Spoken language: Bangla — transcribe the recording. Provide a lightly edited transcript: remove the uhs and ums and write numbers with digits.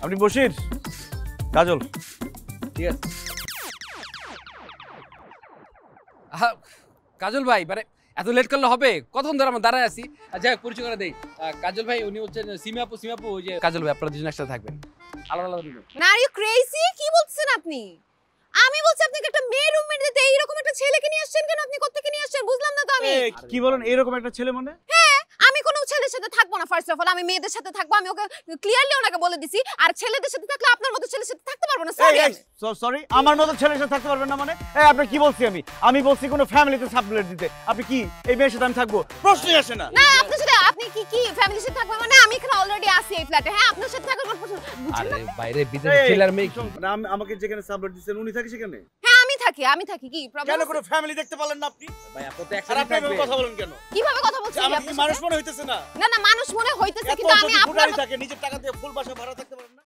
আপনি বসির কাজল ঠিক আছে। কাজল ভাই মানে এত লেট করলে হবে? কতক্ষণ ধরে আমরা দাঁড়ায় আছি। যাই হোক পরিচয় করে দেই, কাজল ভাই উনি হচ্ছেন সিমাপু ওই যে কাজল ভাই, আপনারা দুজন একসাথে থাকবেন আলাদা আলাদা রুমে। না আর ইউ ক্রেজি? কি বলছেন আপনি? আমি বলছি আপনাকে একটা মেয়ে রুমমেট দিতে এইরকম একটা ছেলেকে নিয়ে আসছেন কেন? আপনি কোত্থেকে নিয়ে আসছেন বুঝলাম না তো আমি। কি বলেন এরকম একটা ছেলে মানে? হ্যাঁ, আমি কোনো ছেলের সাথে থাকবো না। ফার্স্ট অফ অল আমি মেয়েদের সাথে থাকবো, আমি ওকে ক্লিয়ারলি ওনাকে বলে দিছি। আর ছেলেদের সাথে থাকলে আপনার মতো ছেলের সাথে থাকতে পারবো না। সরি। সরি আমার মতো ছেলের সাথে থাকতে পারবেন না মানে? আপনি কি বলছি? আমি বলছি কোনো ফ্যামিলিতে সাবলেট দিতে। আপনি কি এই মেয়ের সাথে আমি থাকবো? প্রশ্নই আসে না। না আপনার সাথে আপনি কি ফ্যামিলির সাথে থাকবেন মানে? আমি এখানে অলরেডি আছি এই ফ্ল্যাটে। হ্যাঁ, আপনার সাথে থাকার কোনো প্রশ্ন বুঝছেন না? আরে বাইরে বিদেশি ছেলে আর মেয়ে কি? আমাকে যেখানে সাবলেট দিচ্ছেন উনি থাকে সেখানে? হ্যাঁ, আমি থাকি। কি কেন প্রবলেম? কোনো ফ্যামিলি দেখতে পারলেন না আপনি? ভাই আপনি তো আর একসাথে আপনি এভাবে থাকবেন। কথা বলেন কেন? কিভাবে কথা বলছেন আমাকে আপনি? কি মানুষ মনে হইতেছে না? না মানুষ মনে হইতেছে এত কিন্তু আমি যদি আপনার ফুটানি থাকে নিজের টাকা দিয়ে ফুল বাসা ভাড়া থাকতে পারেন না?